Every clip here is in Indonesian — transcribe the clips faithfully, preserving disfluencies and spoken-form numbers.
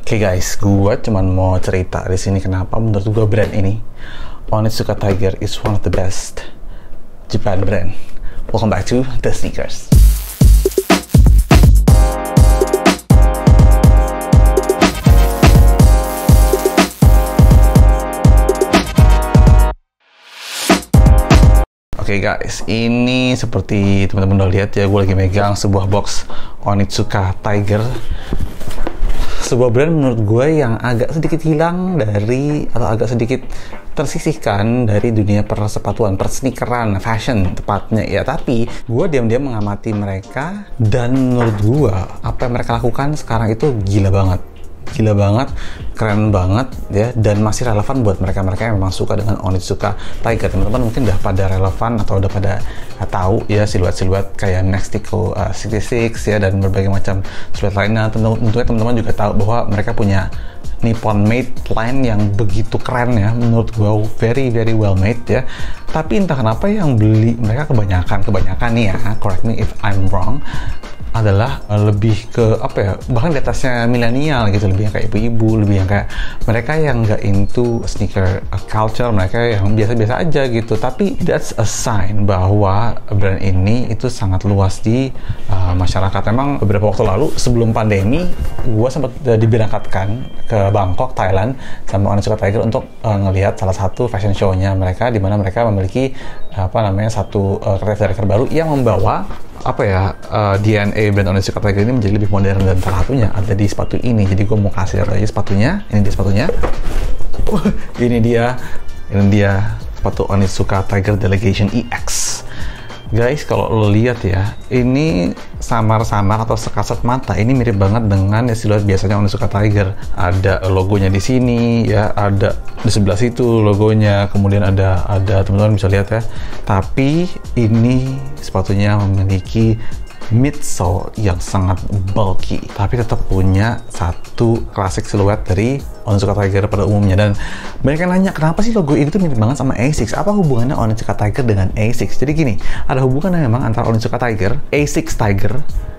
Oke okay guys, gue cuman mau cerita di sini kenapa menurut gue brand ini Onitsuka Tiger is one of the best Japan brand. Welcome back to the Snkrs. Oke okay guys, ini seperti teman-teman udah lihat ya, gue lagi megang sebuah box Onitsuka Tiger. Sebuah brand menurut gue yang agak sedikit hilang dari, atau agak sedikit tersisihkan dari dunia persepatuan, persnikeran, fashion tepatnya ya. Tapi gue diam-diam mengamati mereka, dan menurut gue apa yang mereka lakukan sekarang itu gila banget. Gila banget, keren banget ya, dan masih relevan buat mereka-mereka yang memang suka dengan Onitsuka Tiger. Teman-teman mungkin udah pada relevan atau udah pada uh, tahu ya siluet-siluet kayak Nextico uh, enam puluh enam ya, dan berbagai macam siluet lainnya. Tentunya teman-teman juga tahu bahwa mereka punya Nippon made line yang begitu keren ya, menurut gue very very well made ya. Tapi entah kenapa yang beli mereka kebanyakan kebanyakan nih ya, correct me if I'm wrong, adalah lebih ke apa ya, bahkan di atasnya milenial gitu, lebih yang kayak ibu-ibu, lebih yang kayak mereka yang nggak into sneaker culture, mereka yang biasa-biasa aja gitu. Tapi that's a sign bahwa brand ini itu sangat luas di uh, masyarakat. Memang beberapa waktu lalu sebelum pandemi, gue sempat uh, diberangkatkan ke Bangkok, Thailand sama Onitsuka Tiger untuk uh, ngelihat salah satu fashion show-nya mereka, di mana mereka memiliki uh, apa namanya satu uh, creative director baru yang membawa apa ya, uh, D N A brand Onitsuka Tiger ini menjadi lebih modern, dan salah satunya ada di sepatu ini. Jadi gue mau kasih lihat aja sepatunya. Ini dia sepatunya. Uh, ini dia, ini dia sepatu Onitsuka Tiger Delegation E X. Guys, kalau lo lihat ya, ini samar-samar atau sekasat mata, ini mirip banget dengan ya, siluet biasanya Onitsuka Tiger. Ada logonya di sini ya, ada di sebelah situ logonya, kemudian ada ada teman-teman bisa lihat ya. Tapi ini sepatunya memiliki midsole yang sangat bulky, tapi tetap punya satu klasik siluet dari Onitsuka Tiger pada umumnya. Dan banyak yang nanya, kenapa sih logo ini tuh mirip banget sama A enam? Apa hubungannya Onitsuka Tiger dengan A enam? Jadi gini, ada hubungannya memang antara Onitsuka Tiger, A enam Tiger,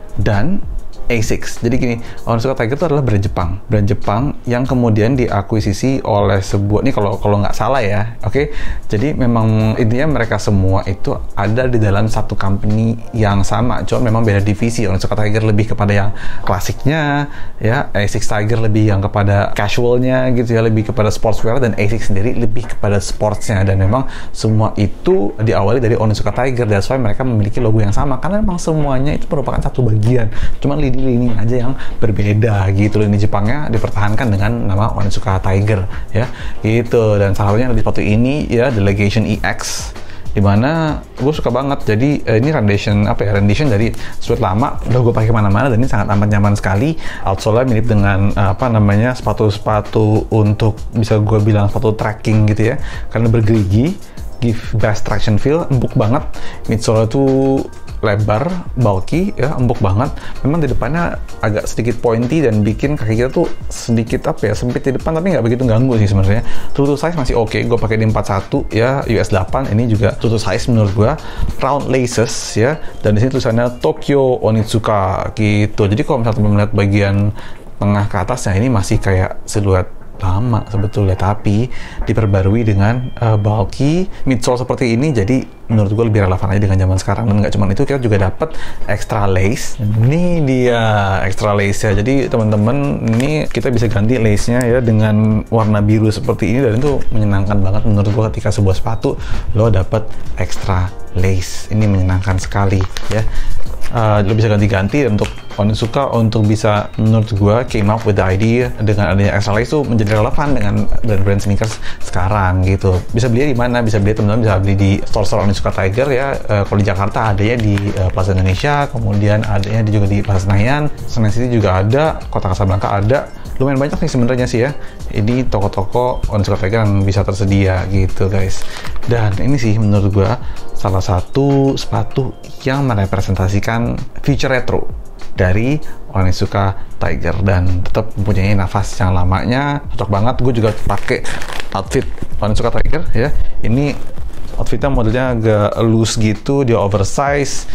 dan A enam. Jadi gini, Onitsuka Tiger itu adalah brand Jepang, brand Jepang yang kemudian diakuisisi oleh sebuah, ini kalau kalau nggak salah ya, oke. Okay? Jadi memang intinya mereka semua itu ada di dalam satu company yang sama, cuma memang beda divisi. Onitsuka Tiger lebih kepada yang klasiknya, ya. A enam Tiger lebih yang kepada casualnya gitu ya, lebih kepada sportswear, dan A enam sendiri lebih kepada sportsnya. Dan memang semua itu diawali dari Onitsuka Tiger, that's why mereka memiliki logo yang sama, karena memang semuanya itu merupakan satu bagian, cuman lini aja yang berbeda gitu. Lini Jepangnya dipertahankan dengan nama Onitsuka Tiger ya gitu. Dan salah satunya di sepatu ini ya, Delegation E X, dimana gue suka banget. Jadi eh, ini rendition apa ya, rendition dari siluet lama, udah gue pakai mana-mana, dan ini sangat amat nyaman sekali. Outsole-nya mirip dengan apa namanya, sepatu-sepatu untuk, bisa gue bilang sepatu trekking gitu ya, karena bergerigi, give best traction feel, empuk banget. Midsole tuh lebar, bulky ya, empuk banget. Memang di depannya agak sedikit pointy dan bikin kaki kita tuh sedikit apa ya, sempit di depan, tapi nggak begitu ganggu sih sebenarnya. True to size masih oke, okay. Gue pakai di empat puluh satu ya, U S delapan. Ini juga true to size menurut gue. Round laces ya, dan di sini tulisannya Tokyo Onitsuka gitu. Jadi kalau misalnya teman melihat bagian tengah ke atasnya, ini masih kayak siluet lama sebetulnya, tapi diperbarui dengan uh, bulky midsole seperti ini. Jadi menurut gue lebih relevan aja dengan zaman sekarang. Dan nggak cuma itu, kita juga dapat extra lace. Ini dia extra lace ya. Jadi teman-teman, ini kita bisa ganti lace-nya ya dengan warna biru seperti ini, dan itu menyenangkan banget menurut gue ketika sebuah sepatu lo dapat extra lace. Ini menyenangkan sekali ya. Uh, lo bisa ganti-ganti untuk Onitsuka untuk bisa, menurut gue, came up with the idea dengan adanya extra lace itu menjadi relevan dengan brand-brand sneakers sekarang gitu. Bisa beli di mana? Bisa beli, teman-teman bisa beli di store-store Onitsuka Tiger ya. Uh, kalau di Jakarta adanya di uh, Plaza Indonesia, kemudian adanya juga di Plaza Senayan, Senayan City juga ada, Kota Kasablanka ada. Lumayan banyak nih sebenarnya sih ya. Ini toko-toko Onitsuka Tiger yang bisa tersedia gitu guys. Dan ini sih menurut gue salah satu sepatu yang merepresentasikan future retro dari Onitsuka Tiger, dan tetap mempunyai nafas yang lamanya. Cocok banget. Gue juga pakai outfit Onitsuka Tiger ya. Ini outfitnya modelnya agak loose gitu, dia oversize.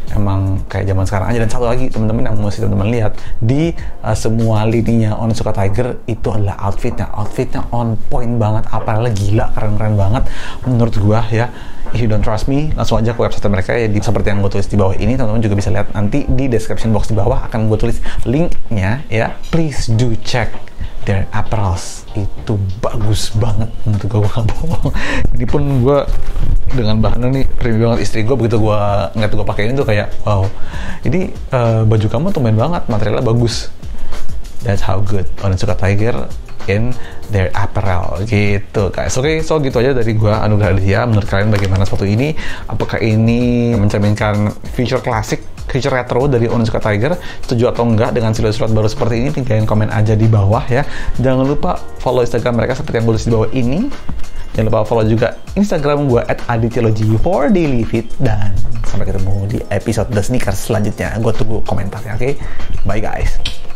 emang kayak zaman sekarang aja. Dan satu lagi teman-teman yang mesti teman-teman lihat di uh, semua lininya Onitsuka Tiger itu adalah outfitnya. Outfitnya on point banget, apalagi gila, keren-keren banget menurut gua ya. If you don't trust me, langsung aja ke website mereka ya, di, seperti yang gue tulis di bawah ini. Teman-teman juga bisa lihat nanti di description box di bawah akan gue tulis linknya ya. Please do check their apparels, itu bagus banget menurut gue, gue gak bohong. Ini pun gue dengan bahannya nih premium banget. Istri gue begitu gue ngeliat gue pakai ini tuh kayak wow, ini uh, baju kamu tumben banget, materialnya bagus. That's how good Onitsuka Tiger in their apparel gitu guys. Oke, okay, so gitu aja dari gua Anugrah Aditya. Menurut kalian bagaimana sepatu ini? Apakah ini mencerminkan future klasik, future retro dari Onitsuka Tiger? Setuju atau enggak dengan siluet-siluet baru seperti ini? Tinggalin komen aja di bawah ya. Jangan lupa follow Instagram mereka seperti yang gue tulis di bawah ini. Jangan lupa follow juga Instagram gue at Adityalogy for daily fit. Dan sampai ketemu di episode The Snkrs selanjutnya. Gue tunggu komentarnya, oke? Okay? Bye guys.